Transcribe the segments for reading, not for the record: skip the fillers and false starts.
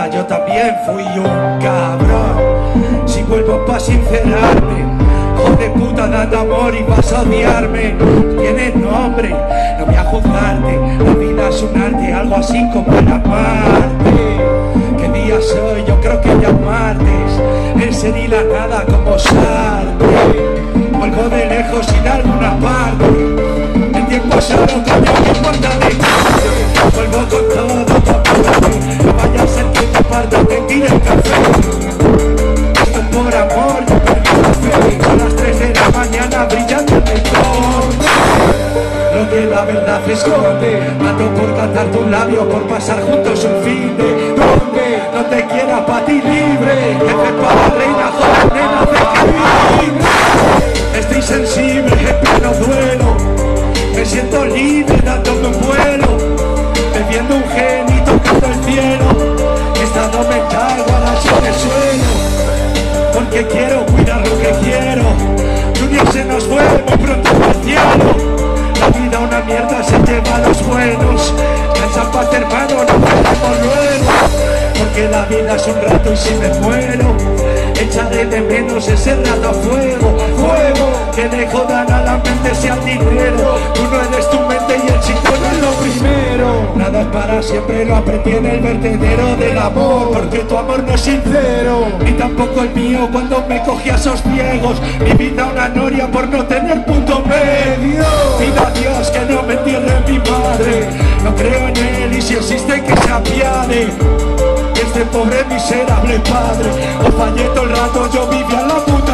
vida yo también fui un cabrón. Si vuelvo pa' sincerarme, joder puta, date amor y vas a odiarme. Tienes nombre, no voy a juzgarte. La vida es un arte, algo así como el amarte. ¿Qué día soy? Yo creo que ya martes. El ser y la nada como Sartre. Vuelvo de lejos y de alguna parte. El tiempo solo cambia mi importa de clase. Vuelvo con todo pa' muerte. No vaya a ser que te parta, te tire el café. Esto es por amor, yo perdí la fe. A las 3 de la mañana brillando en el sol. Lo que la verdad esconde. Mato por cantar tu labio, por pasar juntos un fin de donde no te quiera pa' ti libre. Jefe para la reina, joder nena, deja libre. Estoy sensible, en pleno duelo. Me siento libre dándome un vuelo. Bebiendo un genio y tocando el cielo. Estado mental, guaracho en el suelo. Porque quiero cuidar lo que quiero. Junior se nos fue muy pronto al cielo. La vida una mierda se lleva a los buenos. Cansa paz hermano, no podemos luego. Porque la vida es un rato y si me muero echaré de menos ese rato a fuego. Fuego, que le jodan a la mente sea el dinero. Tú no eres tu mente y el chico no es lo primero. Nada es para siempre, lo aprendí en el vertedero del amor. Porque tu amor no es sincero, ni tampoco el mío cuando me cogí a esos ciegos. Mi vida una noria por no tener punto medio. Pido a Dios que no me entierre mi madre. No creo en él y si existe que se apiade. Este pobre miserable padre, os fallé todo el rato, yo vivía en la puta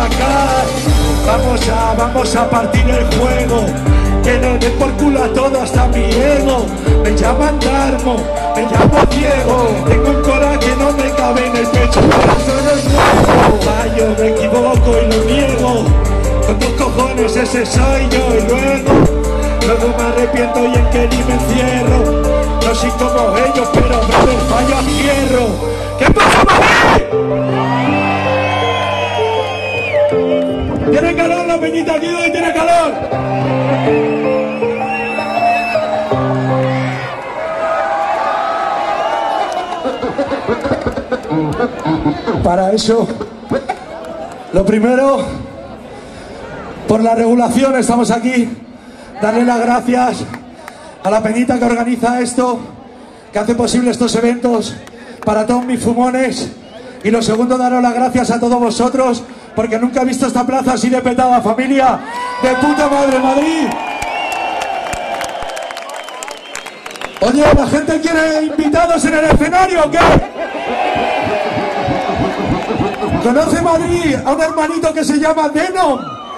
calle. Vamos a partir el juego. Que le den por culo a todo hasta mi ego. Me llaman Darmo, me llamo Diego. Tengo un corazón que no me cabe en el pecho. Corazón es nuevo. Fallo, me equivoco y lo niego. Con tus cojones ese soy yo y luego me arrepiento y en que ni me encierro. No soy como ellos, pero brother, fallo a hierro. ¿Qué pasa, Madrid? ¿Tiene calor la peñita aquí hoy? ¿Tiene calor? Para eso, lo primero, por la regulación estamos aquí. Darle las gracias a la peñita que organiza esto, que hace posible estos eventos, para todos mis fumones. Y lo segundo, daros las gracias a todos vosotros, porque nunca he visto esta plaza así de petada, familia de puta madre Madrid. Oye, ¿la gente quiere invitados en el escenario o qué? ¿Conoce Madrid a un hermanito que se llama Denom?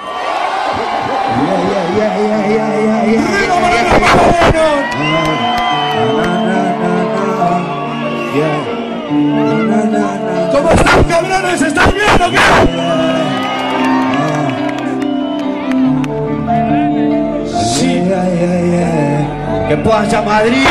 ¿Cómo están, cabrones? ¿Estáis bien o qué? Sí. ¿Qué pasa, Madrid?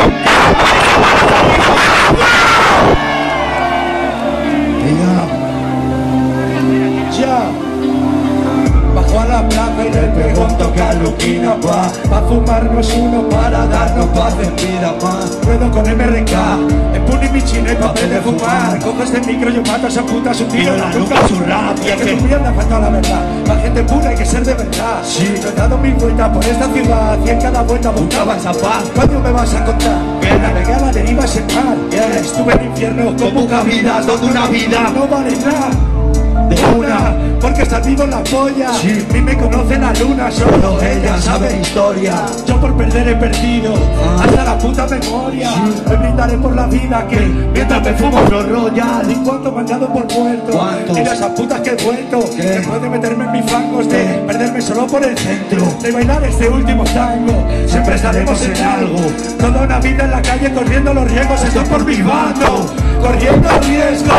Ya. Bajo a la plaza y le pregunto que a Luquina pa' fumarnos uno para darnos paz en vida más. Ruedo con MRK, en puni mi chino y papel de fumar. Cojo este micro, yo mato a esa puta, su tiro en la nuca, su rap. Y es que su mierda falta la verdad. La gente pura hay que ser de verdad. Sí, yo he dado mi vuelta por esta ciudad y en cada vuelta buscaba esa paz. ¿Cuándo me vas a contar? Que navegué a la deriva sin mar. Estuve en el infierno con poca vida, toda una vida no vale nada. De una, porque está vivo en la polla. Sí. Ni me conoce la luna, solo ella sabe historia. Yo por perder he perdido hasta la puta memoria. Sí. Me brindaré por la vida que mientras me fumo los royal. ¿Y cuánto me han dado por muerto? Mira esas putas que he vuelto. Después de meterme en mis fangos, de perderme solo por el centro, de bailar este último tango, siempre estaremos en algo. Toda una vida en la calle corriendo los riesgos. Estoy por mi bando, corriendo riesgo.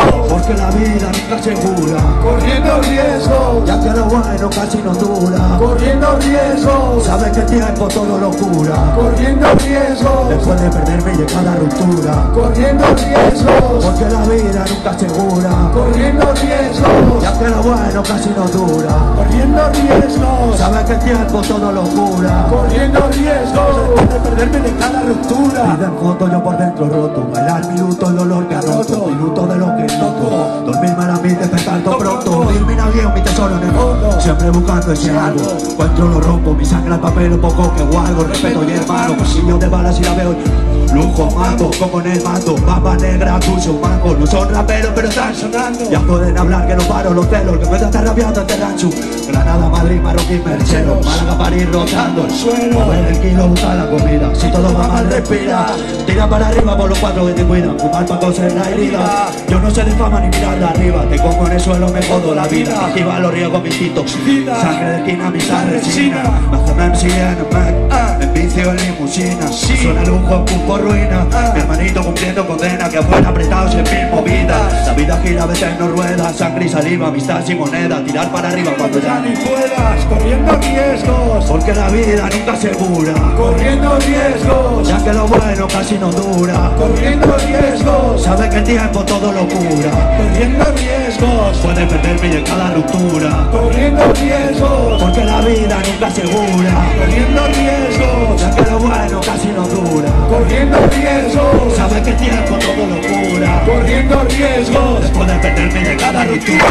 porque la vida nunca asegura. Corriendo riesgos, Ya que lo bueno casi no dura. corriendo riesgos, Sabes que el tiempo todo lo cura. corriendo riesgos, Después de perderme y de cada ruptura. corriendo riesgos, Porque la vida nunca asegura. corriendo riesgos, Ya que lo bueno casi no dura. corriendo riesgos, Sabes que el tiempo todo lo cura. corriendo riesgos, después de perderme de cada ruptura. Vida en fondo yo por dentro roto. Bailar minuto el dolor que ha roto. Minuto de lo que noto. Dormirme a la mí despertando pronto. Dormir a viejo mi tesoro en el fondo. Siempre buscando ese algo. Encuentro lo rompo. Mi sangre al papel un poco que guardo. Respeto y hermano. Pasillo de balas y la veo. Lujo mago, como en el mando. Papa negra, cruce un mango. No son raperos pero están sonando. Ya pueden hablar que no paro los celos. Que puedo estar rabiando este rancho. Granada, Madrid, Marroquín, Merchero. Málaga, París, rotando el suelo. Mover el kilo, buscar la comida. Si todo va mal, respira. Tira para arriba por los cuatro que te cuidan. Fumar pa' coser la herida. Yo no sé de fama ni mirar de arriba. Te como en el suelo, me jodo la vida. Esquiva los riesgos, mis hitos. Sangre de esquina, mi sangre resina. Hazme MC en el Mac. Me vicio en limusina. Suena lujo, por ruina. Mi hermanito cumpliendo condena. Que afuera apretados en mil movidas. La vida gira, a veces no rueda. Sangre y saliva, amistad sin moneda. Tirar para arriba cuando ya Ni puedas, corriendo riesgos, porque la vida nunca asegura. corriendo riesgos, Ya que lo bueno casi no dura. corriendo riesgos, Sabes que el tiempo todo lo cura. corriendo riesgos, Puedes perderme de cada ruptura. corriendo riesgos, Porque la vida nunca asegura. corriendo riesgos, Ya que lo bueno casi no dura. corriendo riesgos, Sabes que el tiempo todo lo cura. corriendo riesgos. Puedes perderme de cada ruptura.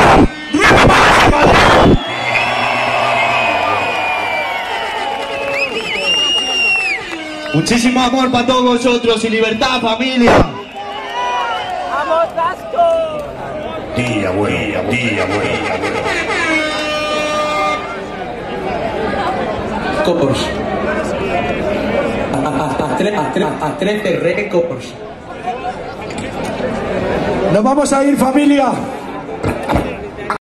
Muchísimo amor para todos vosotros y libertad, familia. ¡Vamos, Vasco! Día bueno, día bueno. Records. A 13 Records. Nos vamos a ir, familia.